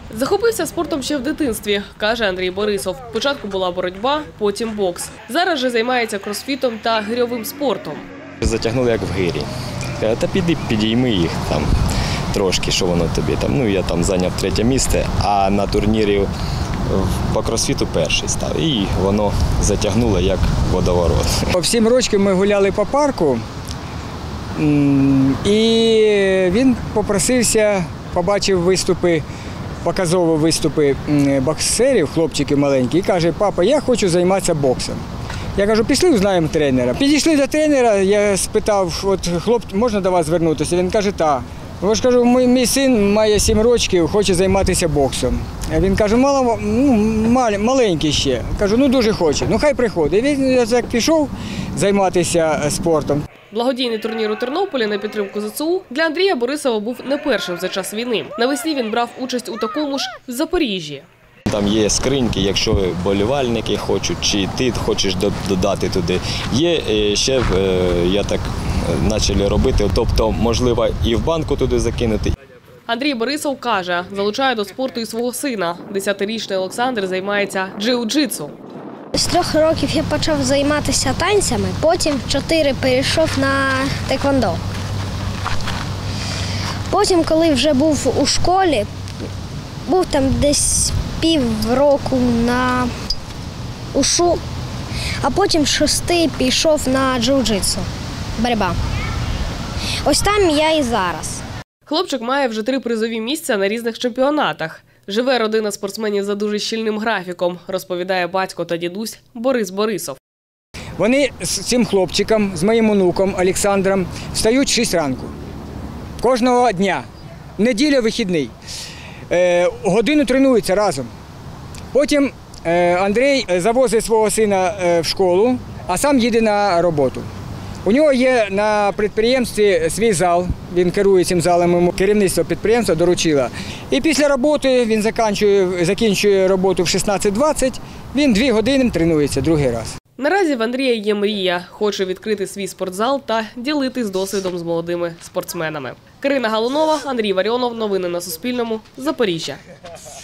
Захопився спортом ще в дитинстві, каже Андрій Борисов. Спочатку була боротьба, потім бокс. Зараз же займається кросфітом та гирьовим спортом. Затягнули як в гирі. Та підійми їх там трошки, що воно тобі там. Ну, я там зайняв 3-е місце, а на турнірі по кросфіту перший став. І воно затягнуло як водоворот. В 7 років ми гуляли по парку, і він попросився, побачив виступи, показові виступи боксерів, хлопчиків маленьких, і каже: папа, я хочу займатися боксом. Я кажу, пішли, узнаємо тренера. Підійшли до тренера, я спитав, от хлопці, можна до вас звернутися? Він каже, так. Я ж кажу, мій син має 7 років, хоче займатися боксом. Він каже, маленький ще. Кажу, ну дуже хоче, ну хай приходить. Він так пішов займатися спортом. Благодійний турнір у Тернополі на підтримку ЗСУ для Андрія Борисова був не першим за час війни. Навесні він брав участь у такому ж в Запоріжжі. Там є скриньки, якщо болівальники хочуть, чи ти хочеш додати туди. Є ще, я так почали робити, тобто можливо і в банку туди закинути. Андрій Борисов каже, залучає до спорту і свого сина. 10-річний Олександр займається джиу-джитсу. З 3 років я почав займатися танцями, потім 4 перейшов на теквондо. Потім, коли вже був у школі, був там десь півроку на ушу, а потім 6 пішов на джиу-джитсу, боротьба. Ось там я і зараз. Хлопчик має вже 3 призові місця на різних чемпіонатах. Живе родина спортсменів за дуже щільним графіком, розповідає батько та дідусь Борис Борисов. Вони з цим хлопчиком, з моїм онуком Олександром, встають в 6 ранку. Кожного дня. Неділя, вихідний. Годину тренуються разом. Потім Андрій завозить свого сина в школу, а сам їде на роботу. У нього є на підприємстві свій зал, він керує цим залом, йому керівництво підприємства доручило. І після роботи він закінчує роботу в 16:20, він 2 години тренується другий раз. Наразі в Андрія є мрія. Хоче відкрити свій спортзал та ділитись досвідом з молодими спортсменами. Карина Галунова, Андрій Варіонов. Новини на Суспільному. Запоріжжя.